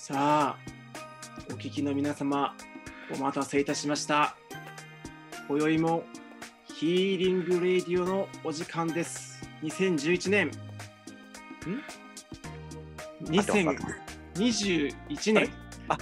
さあ、お聞きの皆様、お待たせいたしました。今宵もヒーリングレディオのお時間です。2011年、2021年。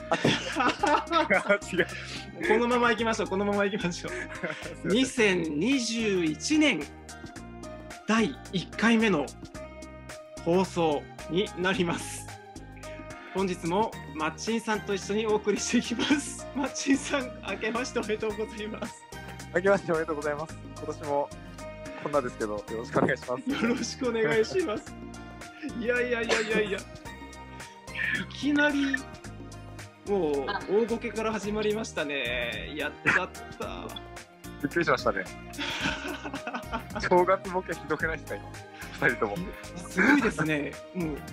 違う。 このまま行きましょう。2021年第1回目の放送になります。本日もマッチンさんと一緒にお送りしていきます。マッチンさん、明けましておめでとうございます。 明けましておめでとうございます。今年もこんなですけど、よろしくお願いします。 よろしくお願いします。いや、いきなりもう大ボケから始まりましたね。やっちゃった。 びっくりしましたね。正月ボケひどくないですか、今2人とも。 すごいですね。もう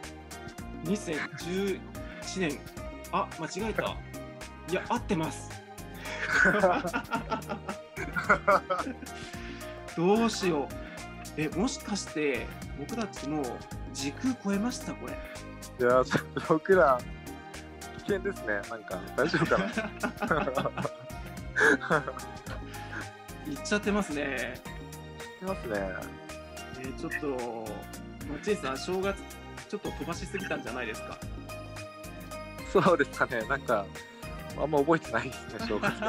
2011年、間違えた。いや、合ってます。どうしよう。もしかして僕たちもう時空超えましたこれ。 いや、僕ら危険ですね。なんか大丈夫かな。 いっちゃってますね。 いますね。 ちょっとマッチンさん、正月ちょっと飛ばしすぎたんじゃないですか。 そうですかね。なんかあんま覚えてないですね、正月。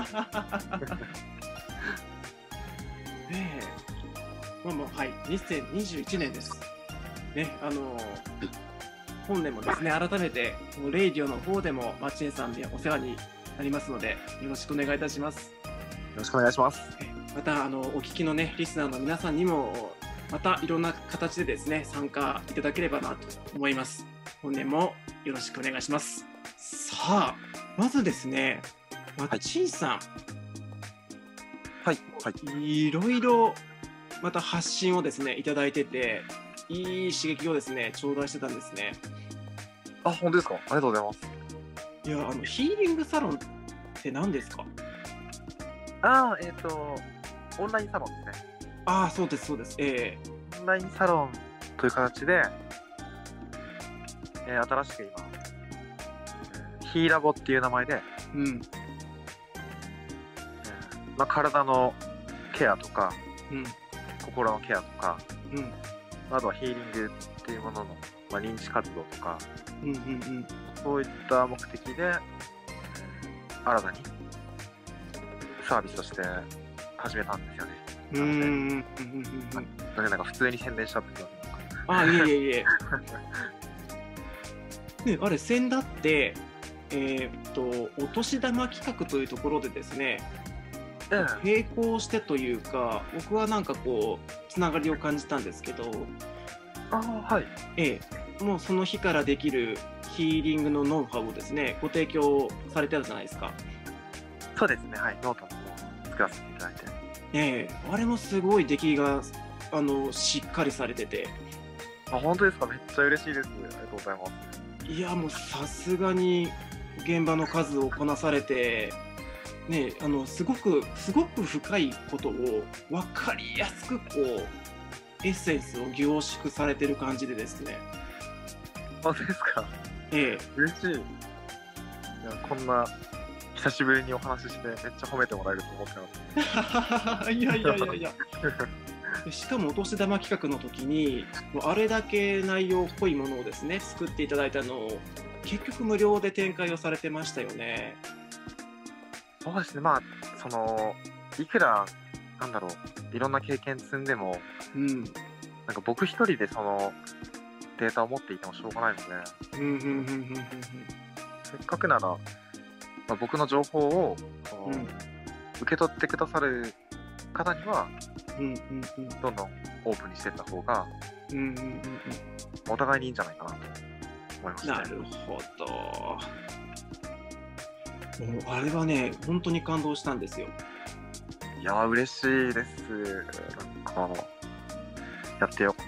はい、2021年です。ね、本年もですね、改めてこのレイディオの方でもマッチンさんにお世話になりますので、よろしくお願いいたします。 よろしくお願いします。 またお聞きのねリスナーの皆さんにもまたいろんな形でですね参加いただければなと思います。本年もよろしくお願いします。さあ、まずですね、マッチンさん、いろいろまた発信をですねいただいてて、いい刺激をですね頂戴してたんですね。 あ、本当ですか。ありがとうございます。 いや、ヒーリングサロンって何ですか？ オンラインサロンですね。 そうですそうです。 オンラインサロンという形で、新しく今、ヒーラボっていう名前で、体のケアとか、心のケアとか、あとはヒーリングっていうものの、認知活動とか、そういった目的で、新たにサービスとして始めたんですよね。なんか普通に宣伝しちゃったけど。 いえ。ね、あれ先だってお年玉企画というところでですね、並行してというか、僕はなんかこうつながりを感じたんですけど、もうその日からできるヒーリングのノウハウをですねご提供されてたじゃないですか。 そうですね、はい。ノートも作らせていただいて、 あれもすごい出来がしっかりされてて。 本当ですか。めっちゃ嬉しいです。ありがとうございます。 いや、もうさすがに現場の数をこなされてね、すごく深いことを分かりやすくこうエッセンスを凝縮されてる感じでですね。 本当ですか。嬉しい。いや、こんな久しぶりにお話ししてめっちゃ褒めてもらえると思ってなかった。 いやしかもお年玉企画の時にもうあれだけ内容濃いものをですね作っていただいたのを結局無料で展開をされてましたよね。 そうですね。いくらいろんな経験積んでも、なんか僕一人でそのデータを持っていてもしょうがないので、せっかくなら、僕の情報を受け取ってくださる方には、どんどんオープンにしていった方が、お互いにいいんじゃないかなと思いました。 なるほど。もうあれはね、本当に感動したんですよ。 いやー、嬉しいです。なんかやってよかった。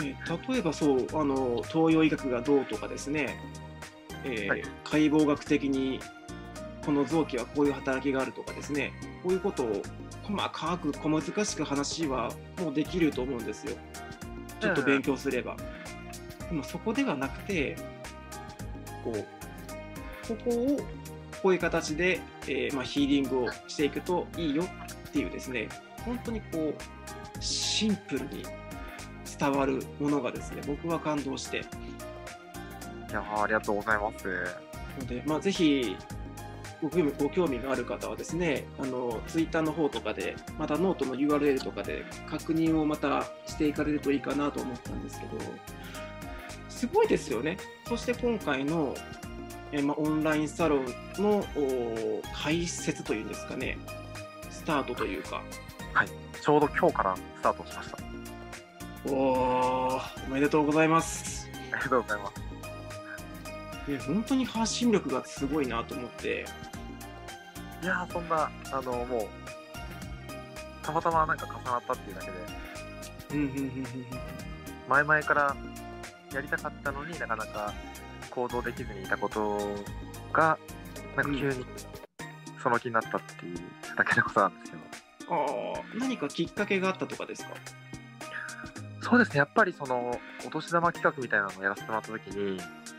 例えばそう、東洋医学がどうとかですね、解剖学的にこの臓器はこういう働きがあるとかですね、こういうことを細かく小難しく話はもうできると思うんですよ。ちょっと勉強すれば。でもそこではなくて、 ここをこういう形で、ヒーリングをしていくといいよっていうですね、本当にシンプルに伝わるものがですね、僕は感動して。 いやありがとうございます。 ので、ぜひご興味がある方はですね、ツイッターの方とかで、またノートの URL とかで確認をまたしていかれるといいかなと思ったんですけど、すごいですよね。そして今回の、オンラインサロンの開設というんですかね、スタートというか。 はい、ちょうど今日からスタートしました。 おめでとうございます。 ありがとうございます。 本当に発信力がすごいなと思って。 いやそんなもうたまたまなんか重なったっていうだけで、前々からやりたかったのになかなか行動できずにいたことがなんか急にその気になったっていうだけのことなんですけど。 何かきっかけがあったとかですか？ そうですね、やっぱりそのお年玉企画みたいなのをやらせてもらった時に、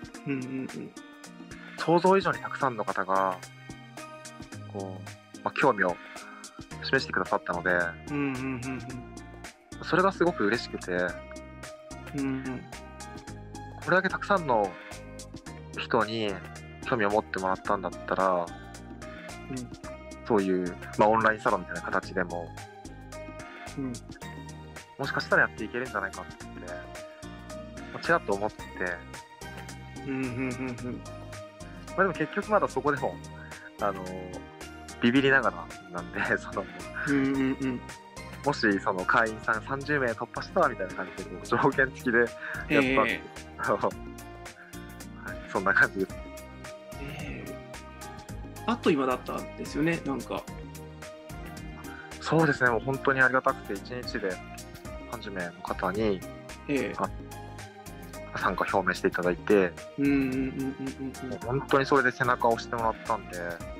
想像以上にたくさんの方が興味を示してくださったので、それがすごく嬉しくて、これだけたくさんの人に興味を持ってもらったんだったら、そういう、オンラインサロンみたいな形でも、もしかしたらやっていけるんじゃないかってちらっと思って、でも結局まだそこでもビビりながらなんでもしその会員さん30名突破したみたいな感じで条件付きでやった、はい、そんな感じです。 あっという間だったんですよね、なんか。 そうですね、もう本当にありがたくて1日で30名の方に、参加表明していただいて、本当にそれで背中を押してもらったんで、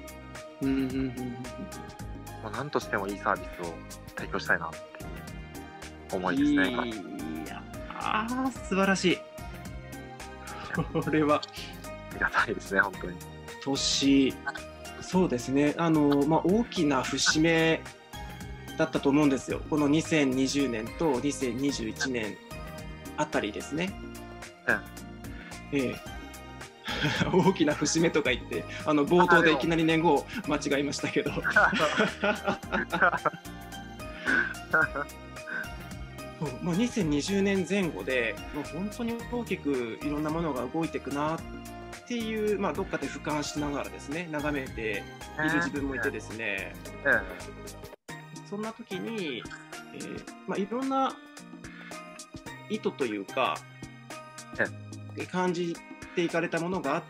何としてもいいサービスを提供したいなっていう思いですね。 いや素晴らしい。これはありがたいですね、本当に。 そうですね、大きな節目だったと思うんですよ。この2020年と2021年あたりですね。大きな節目とか言って冒頭でいきなり年号を間違えましたけど2020年前後でもう本当に大きくいろんなものが動いていくなっていう、どっかで俯瞰しながらですね眺めている自分もいてですね、そんな時に、いろんな意図というか、感じていかれたものがあって、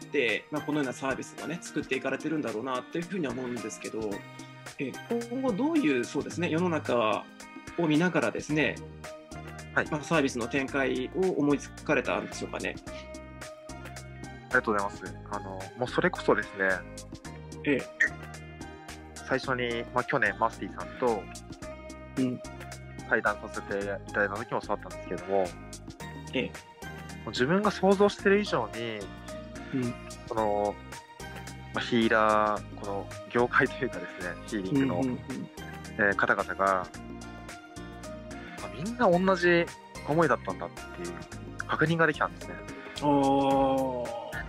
このようなサービスがね作っていかれてるんだろうなっていうふうには思うんですけど、今後どういうそうですね世の中を見ながらですね、サービスの展開を思いつかれたんでしょうかね。 ありがとうございます。もうそれこそですね、最初に、去年マスティさんと対談させていただいた時もそうだったんですけども、自分が想像している以上に、この、ヒーラー、この業界というかですね、ヒーリングの、方々が、みんな同じ思いだったんだっていう確認ができたんですね。こ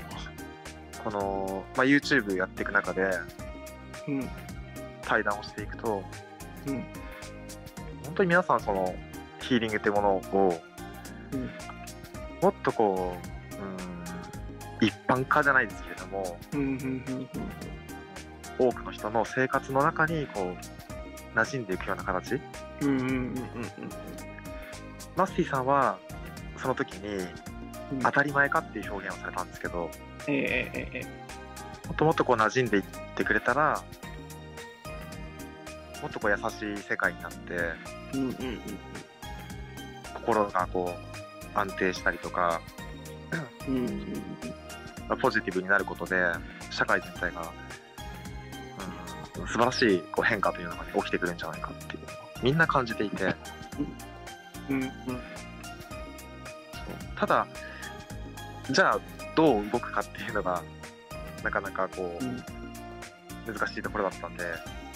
の、YouTube やっていく中で、対談をしていくと、本当に皆さんそのヒーリングってものを、もっと一般化じゃないですけれども、多くの人の生活の中に馴染んでいくような形。マスティさんはその時に当たり前かっていう表現をされたんですけど、もっともっと馴染んでいってくれたらもっと優しい世界になって、心が安定したりとか、ポジティブになることで社会全体が、素晴らしい変化というのが、起きてくるんじゃないかっていうのをみんな感じていて、ただじゃあどう動くかっていうのがなかなかこう、難しいところだったんで、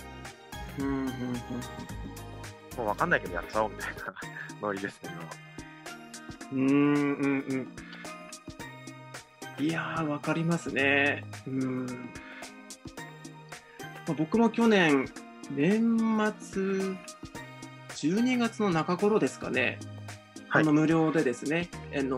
もう分かんないけどやっちゃおうみたいなノリですね、 今は。いやー、わかりますね。僕も去年、年末、12月の中頃ですかね、無料でですね、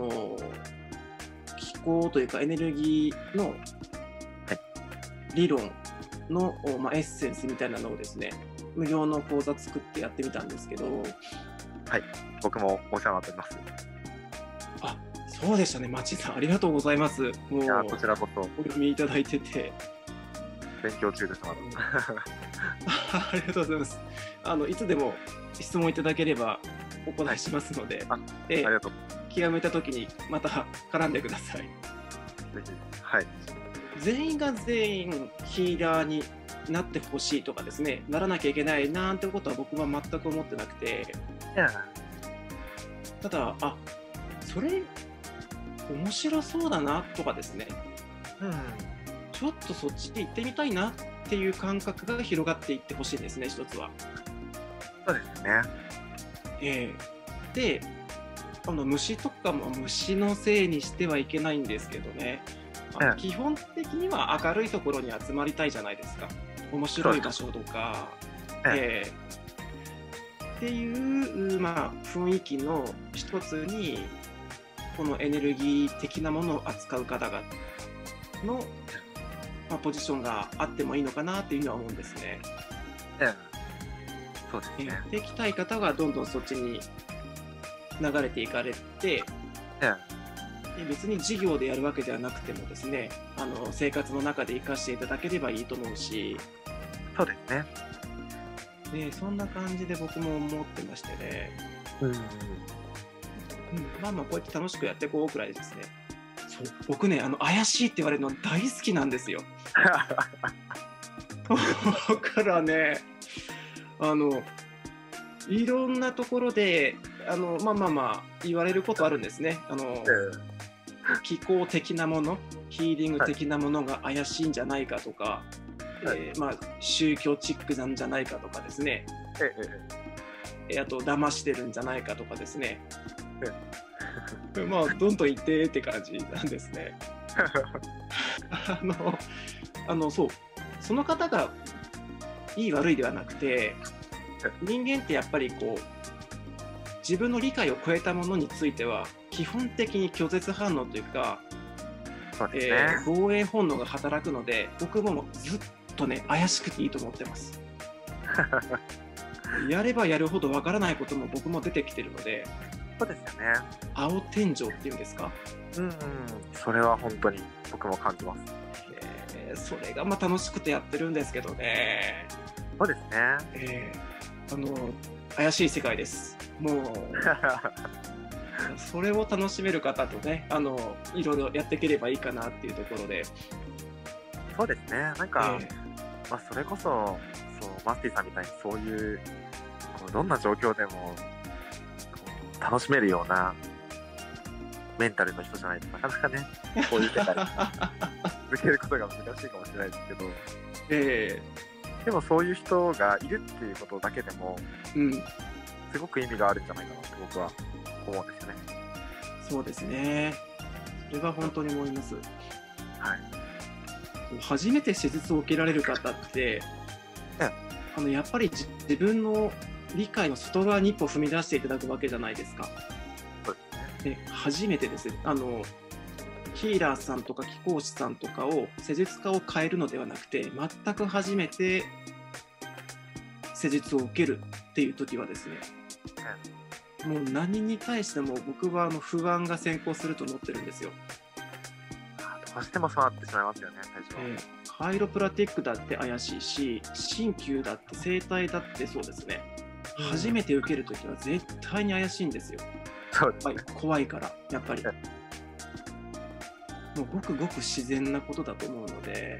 気候というかエネルギーの理論の、エッセンスみたいなのをですね、無料の講座作ってやってみたんですけど。 はい、僕もお世話になっております。 あ、そうでしたね、町さん、ありがとうございます。もう、 いや、こちらこそ。 お読みいただいてて。 勉強中です、まだ。 ありがとうございます。いつでも質問いただければお答えしますので、 ありがとう。 気が向いたときにまた絡んでください。 ぜひ、はい。 全員が全員ヒーラーになってほしいとかですね、ならなきゃいけないなんてことは僕は全く思ってなくて、ただ、それ面白そうだなとかですね、ちょっとそっちで行ってみたいなっていう感覚が広がっていってほしいんですね、一つは。 そうですね。 で、虫とかも虫のせいにしてはいけないんですけどね、基本的には明るいところに集まりたいじゃないですか。面白い場所とか、っていう、雰囲気の一つにこのエネルギー的なものを扱う方々の、ポジションがあってもいいのかなっていうのは思うんですね。 そうですね。 できたい方がどんどんそっちに流れていかれて、別に事業でやるわけではなくてもですね、生活の中で生かしていただければいいと思うし。 そうですね。 そんな感じで僕も思ってましてね。こうやって楽しくやっていこうくらいですね。そう、僕ね、怪しいって言われるの大好きなんですよ。だからね、いろんなところで言われることあるんですね。気候的なもの、ヒーリング的なものが怪しいんじゃないかとか、宗教チックなんじゃないかとかですね、あと騙してるんじゃないかとかですね、どんどん言ってって感じなんですね。そう、その方がいい悪いではなくて、人間ってやっぱりこう自分の理解を超えたものについては基本的に拒絶反応というか、防衛本能が働くので、僕もずっとね、怪しくていいと思ってます。やればやるほどわからないことも僕も出てきてるので。 そうですよね。 青天井っていうんですか。 それは本当に僕も感じます。 それが楽しくてやってるんですけどね。 そうですね。怪しい世界です。もうそれを楽しめる方とね、いろいろやっていければいいかなっていうところで。 そうですね。なんか、それこそ、マスティさんみたいにそういうどんな状況でも楽しめるようなメンタルの人じゃないとなかなかね、こういう世界に続けることが難しいかもしれないですけど、でもそういう人がいるっていうことだけでも、すごく意味があるんじゃないかなって僕は思うんですよね。 そうですね。それは本当に思います。初めて施術を受けられる方って、やっぱり自分の理解の外側に一歩踏み出していただくわけじゃないですか。初めてです。ヒーラーさんとか気功師さんとかを施術家を変えるのではなくて、全く初めて施術を受けるっていう時はですね、もう何に対しても僕は不安が先行すると思ってるんですよ。 どうしてもそうなってしまいますよね、最初は。 カイロプラティックだって怪しいし、鍼灸だって整体だってそうですね。初めて受けるときは絶対に怪しいんですよ。 そうですね。 怖いからやっぱり。もうごくごく自然なことだと思うので、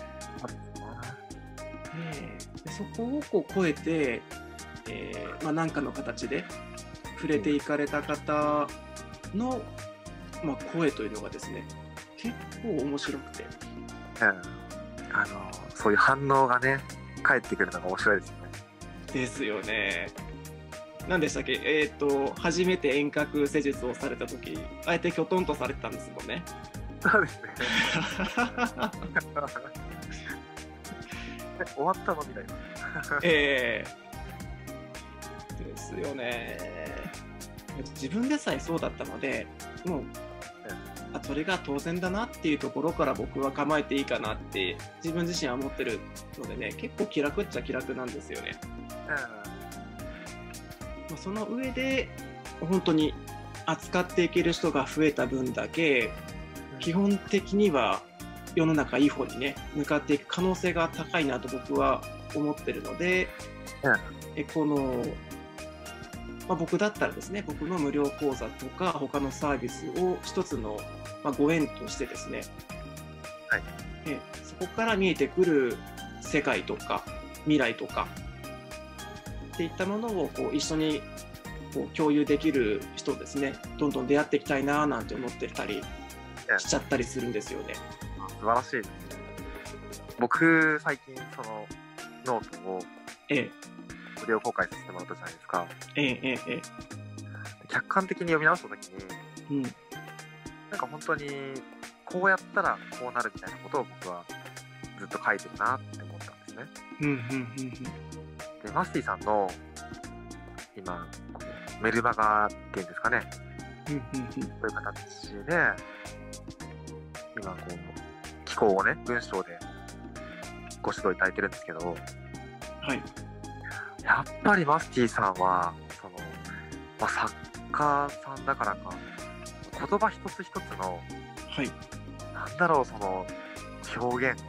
そこを超えて、何かの形で触れていかれた方の、声というのがですね、 結構面白くて、 そういう反応がね返ってくるのが面白いですよね。 ですよね。何でしたっけ、初めて遠隔施術をされた時、あえてきょとんとされてたんですもんね。 そうですね。終わったのみたいな。 ですよね。自分でさえそうだったので、もう、それが当然だなっていうところから僕は構えていいかなって自分自身は思ってるのでね、結構気楽っちゃ気楽なんですよね。その上で本当に扱っていける人が増えた分だけ、基本的には世の中いい方にね向かっていく可能性が高いなと僕は思ってるので、この、僕だったらですね、僕の無料講座とか他のサービスを一つの、ご縁としてですね、そこから見えてくる世界とか未来とかっていったものをこう一緒にこう共有できる人ですね、どんどん出会っていきたいななんて思ってたりしちゃったりするんですよね。 素晴らしいですね。僕最近そのノートを無料公開させてもらったじゃないですか。客観的に読み直した時に、なんか本当にこうやったらこうなるみたいなことを僕はずっと書いてるなって思ったんですね。でマスティさんの今メルマガっていうんですかね、そういう形で今こう寄稿をね文章でご指導いただいてるんですけど、やっぱりマスティさんはその、作家さんだからか言葉一つ一つの、なんだろう、その表現、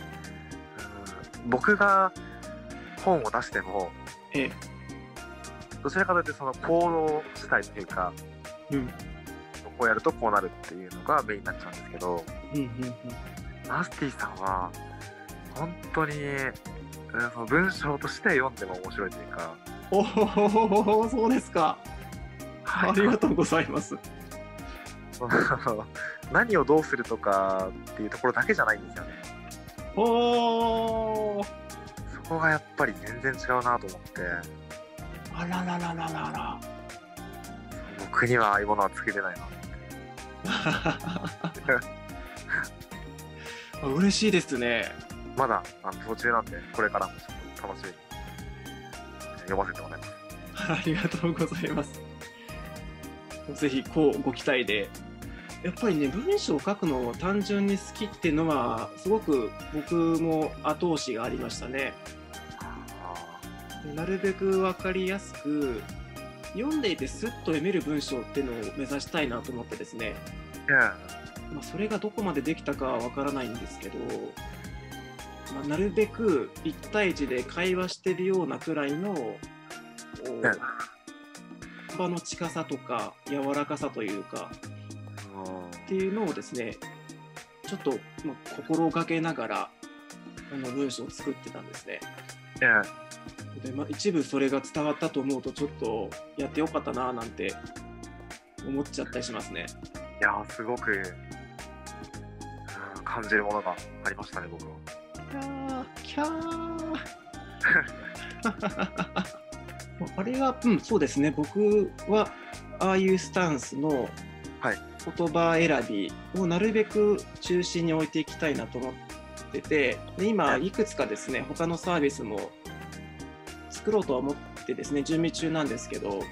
僕が本を出しても、どちらかというとその行動したいというか、こうやるとこうなるっていうのがメインになっちゃうんですけど、マスティさんは本当に、その文章として読んでも面白いというか。 そうですか。ありがとうございます。 何をどうするとかっていうところだけじゃないんですよね。そこがやっぱり全然違うなと思って。 あらららららら。 僕にはああいうものは作れないな。 嬉しいですね。 まだ途中なんで、これからもちょっと楽しみに読ませてもらいます。 ありがとうございます。ぜひこうご期待で。やっぱりね、文章を書くのを単純に好きっていうのはすごく僕も後押しがありましたね。なるべく分かりやすく読んでいてスッと読める文章っていうのを目指したいなと思ってですね、それがどこまでできたかは分からないんですけど、なるべく1対1で会話してるようなくらいの言葉の近さとか柔らかさというかっていうのをですね、ちょっと心がけながら文章を作ってたんですね。で、一部それが伝わったと思うとちょっとやってよかったななんて思っちゃったりしますね。 いやすごく感じるものがありましたね、僕は。 キャーあれは、そうですね、僕はああいうスタンスの言葉選びをなるべく中心に置いていきたいなと思ってて、で今いくつかですね、他のサービスも作ろうとは思ってですね、準備中なんですけど、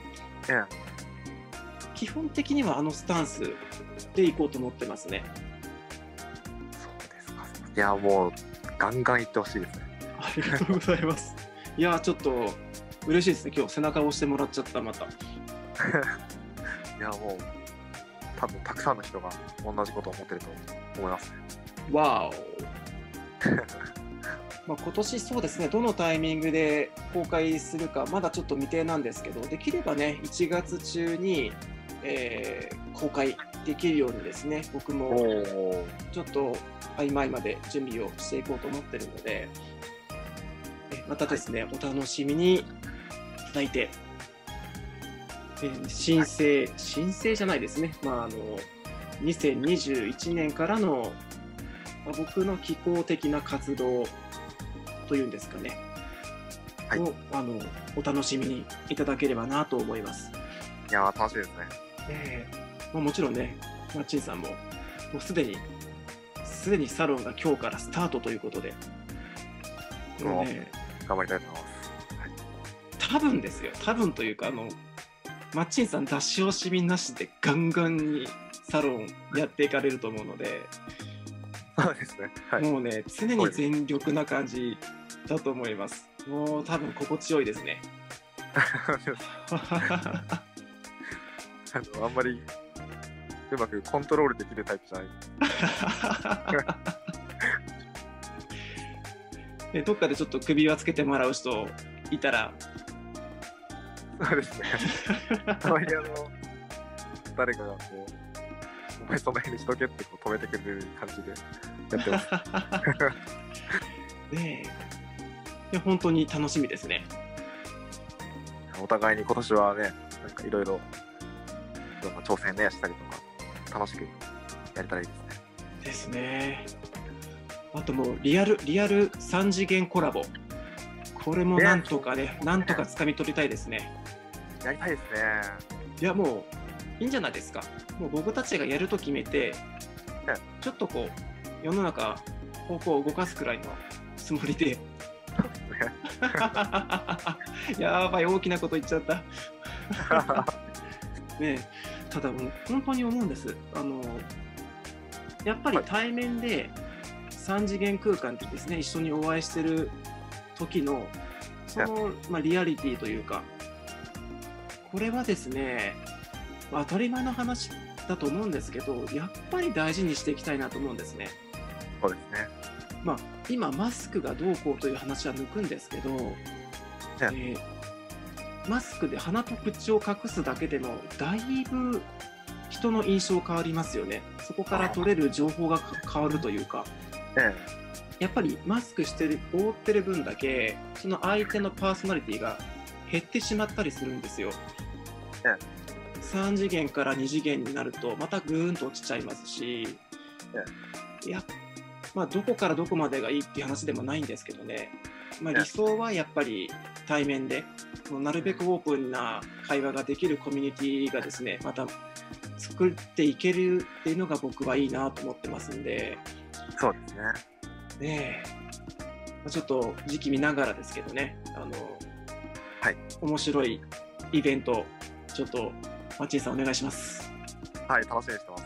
基本的にはあのスタンスでいこうと思ってますね。 そうですか。いやもうガンガンいってほしいですね。 ありがとうございます。いやちょっと嬉しいですね。今日背中を押してもらっちゃった。またいやもう多分たくさんの人が同じことを思ってると思いますね。 わお今年そうですね、どのタイミングで公開するかまだちょっと未定なんですけど、できればね1月中に、公開できるようにですね、僕もちょっと合間合間で準備をしていこうと思ってるので、またですね、お楽しみにいただいて、申請じゃないですね、 2021年からの僕の気候的な活動というんですかね、 はい、 をお楽しみにいただければなと思います。 いやー楽しいですね。もちろんね、マッチンさんもうすでにサロンが今日からスタートということで、 もうね、頑張りたいと思います。 多分ですよ、多分というかマッチンさん出し惜しみなしでガンガンにサロンやっていかれると思うので、 そうですね、はい、 もうね常に全力な感じだと思います。もう多分心地よいですね。 あんまりうまくコントロールできるタイプじゃないどっかでちょっと首輪つけてもらう人いたら。 そうですね。たまに誰かがお前その辺にしとけって止めてくれる感じでやってます。 ねえ、本当に楽しみですね。 お互いに今年はね、なんかいろいろ挑戦ねしたりとか楽しくやれたらいいですね。 ですね。あともうリアル3次元コラボ、これもなんとか掴み取りたいですね。 やりたいですね。 いやもういいんじゃないですか。もう僕たちがやると決めて、ちょっと世の中方向を動かすくらいのつもりで。やばい、大きなこと言っちゃった。ね、ただもう本当に思うんです。やっぱり対面で3次元空間でですね、一緒にお会いしてる時のその、リアリティというか、これはですね、当たり前の話だと思うんですけど、やっぱり大事にしていきたいなと思うんですね。 そうですね。 今マスクがどうこうという話は抜くんですけど、マスクで鼻と口を隠すだけでもだいぶ人の印象変わりますよね。そこから取れる情報が変わるというか、やっぱりマスクして覆ってる分だけその相手のパーソナリティが減ってしまったりするんですよ。3次元から2次元になるとまたぐーんと落ちちゃいますし、どこからどこまでがいいっていう話でもないんですけどね、理想はやっぱり対面でなるべくオープンな会話ができるコミュニティがですね、また作っていけるっていうのが僕はいいなと思ってますんで。 そうですね。ちょっと時期見ながらですけどね、面白いイベントちょっとマッチンさんお願いします。 はい、楽しみにしてます。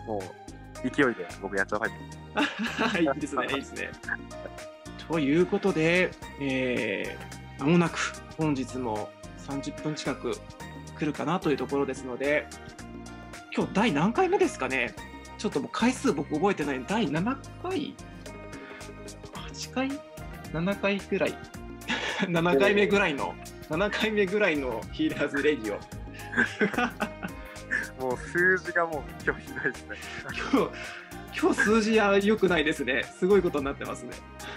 もう勢いで僕やっちゃうタイプ。 いいですね、いいですね。ということで、間もなく本日も30分近く来るかなというところですので、今日第何回目ですかね。ちょっともう回数僕覚えてない。第7回 ?8 回 ?7 回くらい7回目ぐらいのヒーラーズレディオ。 もう数字がもう今日ひどいですね。 今日数字は良くないですね。すごいことになってますね。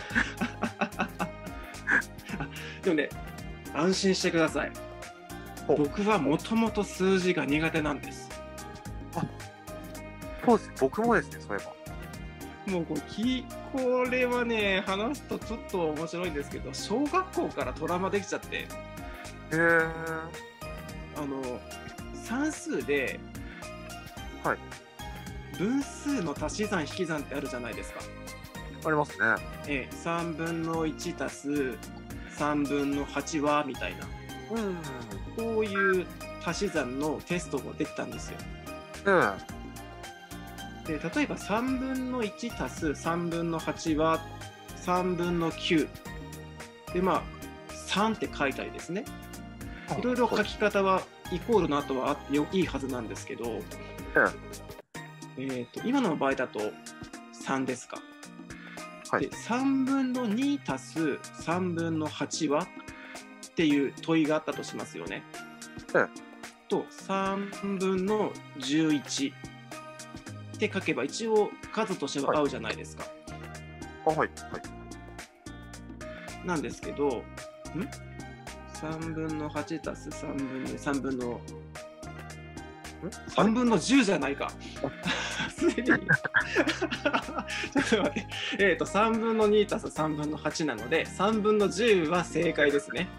でもね、安心してください。僕はもともと数字が苦手なんです。 そうです。僕もですね、そういえば。 もうこれはね、話すとちょっと面白いんですけど、小学校からトラウマできちゃって。算数で、分数の足し算引き算ってあるじゃないですか。 ありますね。 3分の1足す3分の8はみたいな、こういう足し算のテストも出てたんですよ。で例えば3分の1足す3分の8は3分の9で、3って書いたりですね、いろいろ書き方はイコールの後はあっていいはずなんですけど、今の場合だと3ですか。で3分の2足す3分の8はっていう問いがあったとしますよね。と3分の11って書けば一応数としては合うじゃないですか。なんですけど、3分の8足す3分の 3分の10じゃないか。すでに。ちょっと待って。3分の2足す3分の8なので、3分の10は正解ですね。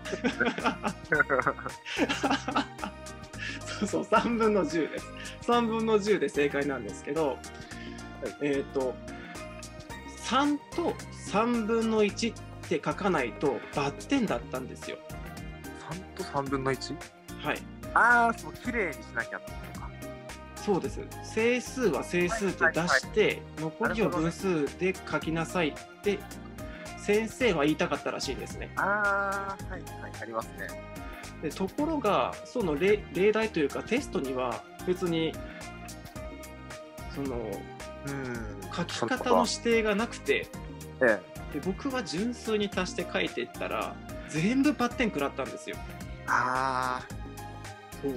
そうそう、3分の10です。3分の10で正解なんですけど、3と3分の1って書かないとバッテンだったんですよ。 3と3分の 1？ はい。 ああ、そう綺麗にしなきゃってことか。 そうです。整数は整数って出して、残りを分数で書きなさいって先生は言いたかったらしいですね。 ああ、はいはい、ありますね。 でところが、その例題というかテストには別にその書き方の指定がなくて、で僕は純数に足して書いていったら全部バッテン食らったんですよ。 ああ、 そう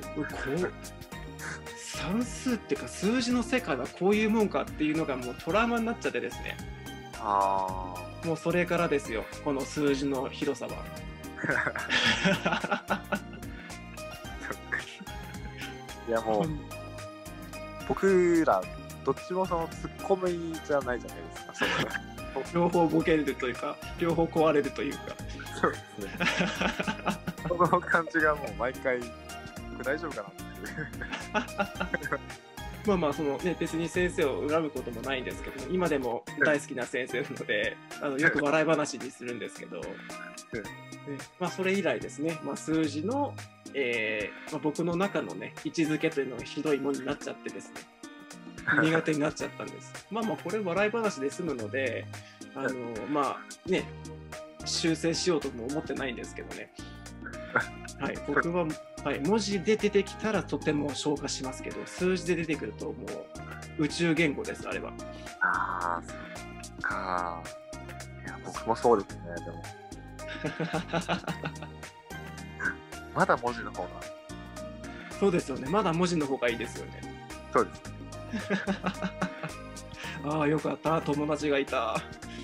算数っていうか数字の世界はこういうもんかっていうのがもうトラウマになっちゃってですね。もうそれからですよ、この数字の広さは。 いやもう、僕らどっちもそのツッコミじゃないじゃないですか。 両方ボケるというか、両方壊れるというか。 そうですね。この感じがもう毎回、大丈夫かなっていう。 まあまあそのね、別に先生を恨むこともないんですけど、今でも大好きな先生なので、よく笑い話にするんですけど、まあそれ以来ですね、まあ、数字の、僕の中のね、位置づけというのがひどいものになっちゃってですね、苦手になっちゃったんです。まあまあこれ笑い話で済むので、まあね、修正しようとも思ってないんですけどね。はい、僕は、はい、文字で出てきたらとても消化しますけど、数字で出てくるともう宇宙言語です、あれは。 ああ、そっか。いや、僕もそうですね、でも。まだ文字の方が。 そうですよね、まだ文字の方がいいですよね。 そうです。 ああ、よかった、友達がいた。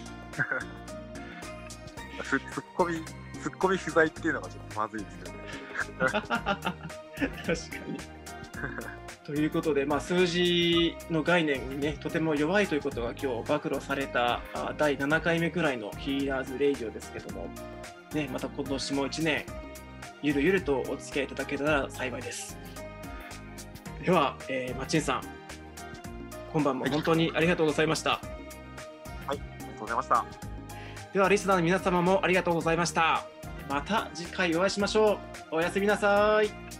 ツッコミ不在っていうのがちょっとまずいですよね。 確かに。ということで、まあ、数字の概念にね、とても弱いということが今日暴露された第7回目くらいのヒーラーズレイディオですけども、ね、また今年も1年、ゆるゆるとお付き合いいただけたら幸いです。では、マッチンさん、今晩も本当にありがとうございました。 はい、ありがとうございました。 では、リスナーの皆様もありがとうございました。また次回お会いしましょう。おやすみなさい。